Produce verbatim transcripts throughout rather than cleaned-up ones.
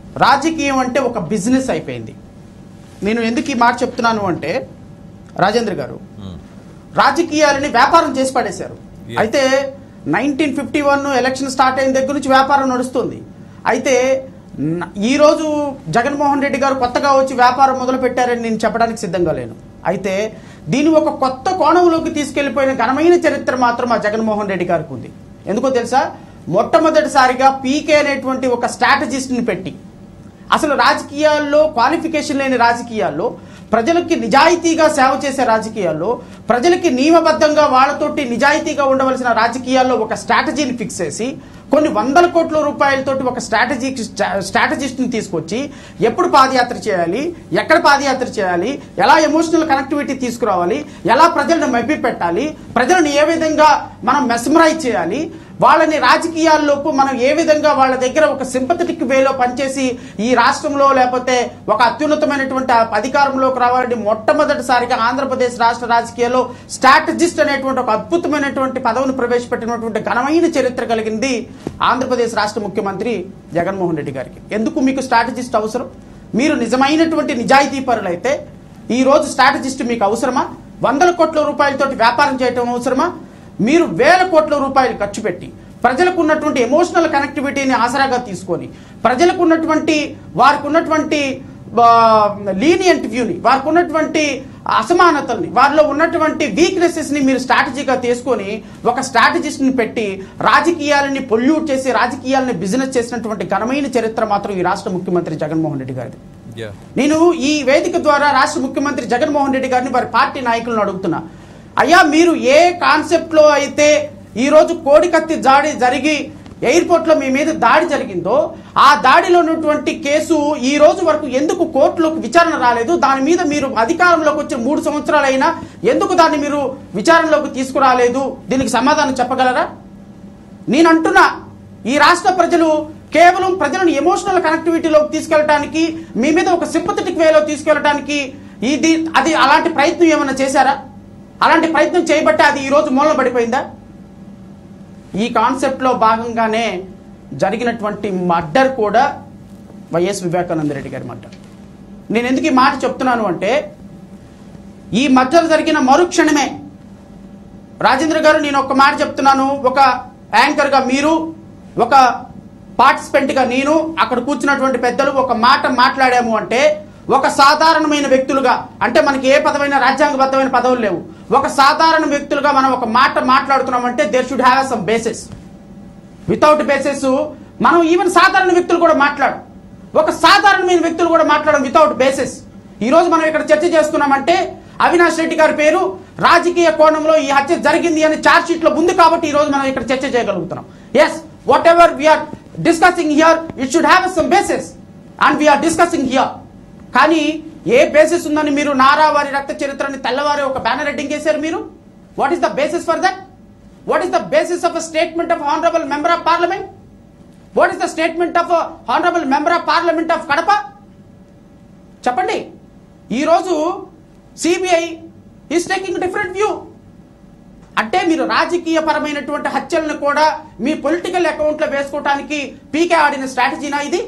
రాజకీయం అంటే ఒక బిజినెస్ అయిపోయింది. నేను ఎందుకు ఈ మాట చెప్తున్నాను అంటే రాజేంద్ర గారు రాజకీయాలని వ్యాపారం చేసి పడేశారు. అయితే nineteen fifty one election start అయిన దగ్గర నుంచి వ్యాపారం నడుస్తుంది. అయితే ఈరోజు జగన్మోహన్ రెడ్డి గారు కొత్తగా వచ్చి వ్యాపారం మొదలు పెట్టారని నేను చెప్పడానికి సిద్ధంగా లేను. అయితే దీన్ని ఒక కొత్త కోణంలోకి తీసుకెళ్లిపోయిన ఘనమైన చరిత్ర మాత్రం ఆ జగన్మోహన్ రెడ్డి గారికి ఉంది. ఎందుకో తెలుసా? మొట్టమొదటిసారిగా పీకే అనేటువంటి ఒక స్ట్రాటజిస్ట్ని పెట్టి అసలు రాజకీయాల్లో క్వాలిఫికేషన్ లేని రాజకీయాల్లో ప్రజలకి నిజాయితీగా సేవ చేసే రాజకీయాల్లో ప్రజలకి నియమబద్ధంగా వాళ్ళతోటి నిజాయితీగా ఉండవలసిన రాజకీయాల్లో ఒక స్ట్రాటజీని ఫిక్స్ చేసి కొన్ని వందల కోట్ల రూపాయలతోటి ఒక స్ట్రాటజీ స్ట్రాటజిస్ట్ని తీసుకొచ్చి ఎప్పుడు పాదయాత్ర చేయాలి, ఎక్కడ పాదయాత్ర చేయాలి, ఎలా ఎమోషనల్ కనెక్టివిటీ తీసుకురావాలి, ఎలా ప్రజలను మభ్య పెట్టాలి, ప్రజలను ఏ విధంగా మనం మెస్మరైజ్ చేయాలి, వాళ్ళని రాజకీయాల్లోపు మనం ఏ విధంగా వాళ్ళ దగ్గర ఒక సింపథెటిక్ వేలో పనిచేసి ఈ రాష్ట్రంలో లేకపోతే ఒక అత్యున్నతమైనటువంటి అధికారంలోకి రావాలని మొట్టమొదటిసారిగా ఆంధ్రప్రదేశ్ రాష్ట్ర రాజకీయాల్లో స్ట్రాటజిస్ట్ అనేటువంటి ఒక అద్భుతమైనటువంటి పదవిని ప్రవేశపెట్టినటువంటి ఘనమైన చరిత్ర కలిగింది ఆంధ్రప్రదేశ్ రాష్ట్ర ముఖ్యమంత్రి జగన్మోహన్ రెడ్డి గారికి. ఎందుకు మీకు స్ట్రాటజిస్ట్ అవసరం? మీరు నిజమైనటువంటి నిజాయితీ పరులైతే ఈ రోజు స్ట్రాటజిస్ట్ మీకు అవసరమా? వందల కోట్ల రూపాయలతోటి వ్యాపారం చేయటం అవసరమా? మీరు వేల కోట్ల రూపాయలు ఖర్చు పెట్టి ప్రజలకు ఉన్నటువంటి ఎమోషనల్ కనెక్టివిటీని ఆసరాగా తీసుకొని ప్రజలకు ఉన్నటువంటి వారికి ఉన్నటువంటి లీనియంట్ వ్యూని, వారికి ఉన్నటువంటి అసమానతల్ని, వారిలో ఉన్నటువంటి వీక్నెసెస్ని మీరు స్ట్రాటజీగా తీసుకొని ఒక స్ట్రాటజిస్ట్ని పెట్టి రాజకీయాలని పొల్యూట్ చేసి రాజకీయాలని బిజినెస్ చేసినటువంటి ఘనమైన చరిత్ర మాత్రం ఈ రాష్ట్ర ముఖ్యమంత్రి జగన్మోహన్ రెడ్డి గారిది. నేను ఈ వేదిక ద్వారా రాష్ట్ర ముఖ్యమంత్రి జగన్మోహన్ రెడ్డి గారిని వారి పార్టీ నాయకులను అడుగుతున్నా, అయ్యా మీరు ఏ కాన్సెప్ట్లో అయితే ఈరోజు కోడికత్తి దాడి జరిగి ఎయిర్పోర్ట్లో మీ మీద దాడి జరిగిందో ఆ దాడిలో ఉన్నటువంటి కేసు ఈ రోజు వరకు ఎందుకు కోర్టులోకి విచారణ రాలేదు? దాని మీద మీరు అధికారంలోకి వచ్చి మూడు సంవత్సరాలైనా ఎందుకు దాన్ని మీరు విచారణలోకి తీసుకురాలేదు? దీనికి సమాధానం చెప్పగలరా? నేను అంటున్నా, ఈ రాష్ట్ర ప్రజలు కేవలం ప్రజలను ఎమోషనల్ కనెక్టివిటీలోకి తీసుకెళ్ళడానికి, మీ మీద ఒక సింపథెటిక్ వేలో తీసుకెళ్ళడానికి ఇది అది అలాంటి ప్రయత్నం ఏమైనా చేశారా? అలాంటి ప్రయత్నం చేయబట్టే అది ఈరోజు మూలన పడిపోయిందా? ఈ కాన్సెప్ట్లో భాగంగానే జరిగినటువంటి మర్డర్ కూడా వైఎస్ వివేకానంద రెడ్డి గారి మర్డర్. నేను ఎందుకు ఈ మాట చెప్తున్నాను అంటే ఈ మర్డర్ జరిగిన మరుక్షణమే రాజేంద్ర గారు, నేను ఒక మాట చెప్తున్నాను, ఒక యాంకర్గా మీరు, ఒక పార్టిసిపెంట్గా నేను, అక్కడ కూర్చున్నటువంటి పెద్దలు ఒక మాట మాట్లాడాము అంటే ఒక సాధారణమైన వ్యక్తులుగా, అంటే మనకి ఏ పదమైన రాజ్యాంగబద్ధమైన పదవులు లేవు, ఒక సాధారణ వ్యక్తులుగా మనం ఒక మాట మాట్లాడుతున్నామంటే there should have some basis. Without basis మనం ఈవెన్ సాధారణ వ్యక్తులు కూడా మాట్లాడు ఒక సాధారణమైన వ్యక్తులు కూడా మాట్లాడడం వితౌట్ బేసిస్. ఈరోజు మనం ఇక్కడ చర్చ చేస్తున్నామంటే అవినాష్ రెడ్డి గారి పేరు రాజకీయ కోణంలో ఈ హత్య జరిగింది అని ఛార్జ్ షీట్ లో ఉంది కాబట్టి ఈ రోజు మనం ఇక్కడ చర్చ చేయగలుగుతున్నాం. Yes, what we are discussing here it should have some basis and we are discussing here. కానీ ఏ బేసిస్ ఉందని మీరు నారా వారి రక్త చరిత్రని తెల్లవారి ఒక బ్యానర్ హెడ్డింగ్ చేశారు మీరు? What is the basis for that? What is the basis of a statement of honourable member of parliament? What is the statement of honourable member of parliament of Kadapa? చెప్పండి. ఈరోజు CBI is taking different view. అంటే మీరు రాజకీయ పరమైనటువంటి హత్యలను కూడా మీ political అకౌంట్లో వేసుకోవడానికి పీకే ఆడిన స్ట్రాటజీనా ఇది?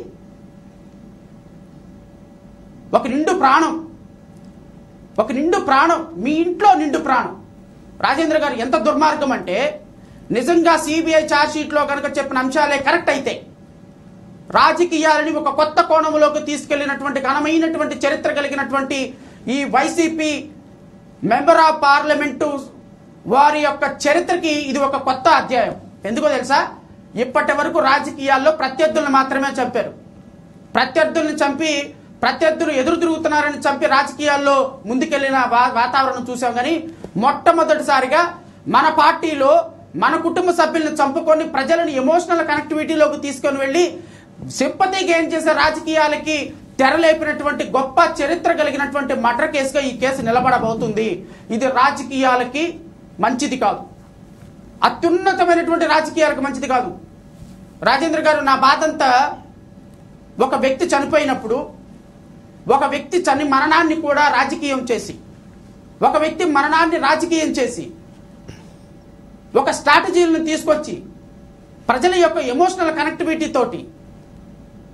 ఒక నిండు ప్రాణం, ఒక నిండు ప్రాణం, మీ ఇంట్లో నిండు ప్రాణం. రాజేంద్ర గారు ఎంత దుర్మార్గం అంటే నిజంగా సిబిఐ ఛార్జ్ షీట్లో కనుక చెప్పిన అంశాలే కరెక్ట్ అయితే రాజకీయాలని ఒక కొత్త కోణంలోకి తీసుకెళ్లినటువంటి ఘనమైనటువంటి చరిత్ర కలిగినటువంటి ఈ వైసీపీ మెంబర్ ఆఫ్ పార్లమెంటు వారి యొక్క చరిత్రకి ఇది ఒక కొత్త అధ్యాయం. ఎందుకో తెలుసా? ఇప్పటి వరకు రాజకీయాల్లో ప్రత్యర్థులను మాత్రమే చంపారు. ప్రత్యర్థుల్ని చంపి ప్రత్యర్థులు ఎదురు తిరుగుతున్నారని చంపి రాజకీయాల్లో ముందుకెళ్లిన వాతావరణం చూసాం. కానీ మొట్టమొదటిసారిగా మన పార్టీలో మన కుటుంబ సభ్యులను చంపుకొని ప్రజలను ఎమోషనల్ కనెక్టివిటీలోకి తీసుకొని వెళ్ళి సింపతి గెయిన్ చేసే రాజకీయాలకి తెరలేపినటువంటి గొప్ప చరిత్ర కలిగినటువంటి మర్డర్ కేసుగా ఈ కేసు నిలబడబోతుంది. ఇది రాజకీయాలకి మంచిది కాదు, అత్యున్నతమైనటువంటి రాజకీయాలకు మంచిది కాదు. రాజేంద్ర గారు, నా బాధంతా ఒక వ్యక్తి చనిపోయినప్పుడు, ఒక వ్యక్తి చని మరణాన్ని కూడా రాజకీయం చేసి, ఒక వ్యక్తి మరణాన్ని రాజకీయం చేసి ఒక స్ట్రాటజీలను తీసుకొచ్చి ప్రజల యొక్క ఎమోషనల్ కనెక్టివిటీ తోటి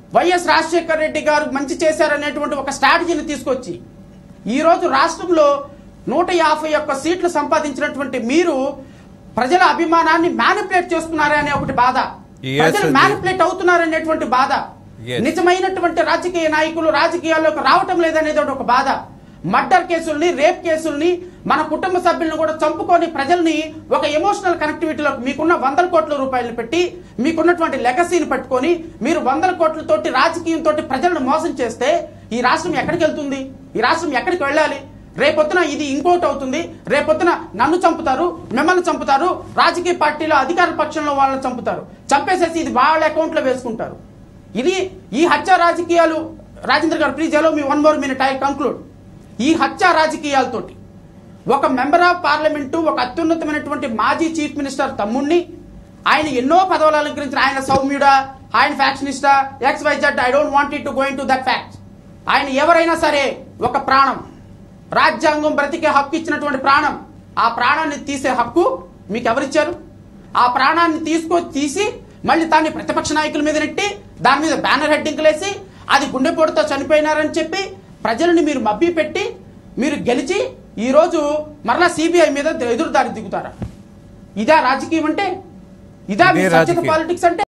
వైఎస్ రాజశేఖర రెడ్డి గారు మంచి చేశారనేటువంటి ఒక స్ట్రాటజీని తీసుకొచ్చి ఈరోజు రాష్ట్రంలో నూట యాభై ఒక్క సీట్లు సంపాదించినటువంటి మీరు ప్రజల అభిమానాన్ని మ్యానిపులేట్ చేస్తున్నారే అనే ఒకటి బాధ, ప్రజలు మ్యానిపులేట్ అవుతున్నారనేటువంటి బాధ, నిజమైనటువంటి రాజకీయ నాయకులు రాజకీయాల్లోకి రావటం లేదనేది ఒక బాధ, మర్డర్ కేసుల్ని రేప్ కేసుల్ని మన కుటుంబ సభ్యులను కూడా చంపుకొని ప్రజల్ని ఒక ఎమోషనల్ కనెక్టివిటీలో మీకున్న వందల కోట్ల రూపాయలు పెట్టి మీకున్నటువంటి లెగసీని పట్టుకొని మీరు వందల కోట్లతోటి రాజకీయంతో ప్రజలను మోసం చేస్తే ఈ రాష్ట్రం ఎక్కడికి వెళ్తుంది? ఈ రాష్ట్రం ఎక్కడికి వెళ్ళాలి? రేపొద్దున ఇది ఇంకోటి అవుతుంది. రేపొద్దున నన్ను చంపుతారు, మిమ్మల్ని చంపుతారు, రాజకీయ పార్టీలో అధికార పక్షంలో వాళ్ళని చంపుతారు, చంపేసేసి ఇది వాళ్ళ అకౌంట్ లో వేసుకుంటారు. ఇది ఈ హత్య రాజకీయాలు. రాజేంద్ర గారు ప్లీజ్ హలో మీ one more minute I conclude. ఈ హత్య రాజకీయాలతోటి ఒక మెంబర్ ఆఫ్ పార్లమెంటు, ఒక అత్యున్నతమైనటువంటి మాజీ చీఫ్ మినిస్టర్ తమ్ముణ్ణి, ఆయన ఎన్నో పదవులు అలంకరించిన ఆయన సౌమ్యుడా, ఆయన ఫ్యాక్షనిస్టా, X Y Z, I don't want it to go into that fact. ఆయన ఎవరైనా సరే ఒక ప్రాణం, రాజ్యాంగం బ్రతికే హక్కు ఇచ్చినటువంటి ప్రాణం, ఆ ప్రాణాన్ని తీసే హక్కు మీకు ఎవరిచ్చారు? ఆ ప్రాణాన్ని తీసుకొచ్చి తీసి మళ్ళీ దాన్ని ప్రతిపక్ష నాయకుల మీద నెట్టి దాని మీద బ్యానర్ హెడ్డింగ్లు వేసి అది గుండెపోటుతో చనిపోయినారని చెప్పి ప్రజల్ని మీరు మభ్య పెట్టి మీరు గెలిచి ఈరోజు మరలా సిబిఐ మీద ఎదురుదారి దిగుతారా? ఇదా రాజకీయం అంటే? ఇదా మీ సత్యత పాలిటిక్స్ అంటే?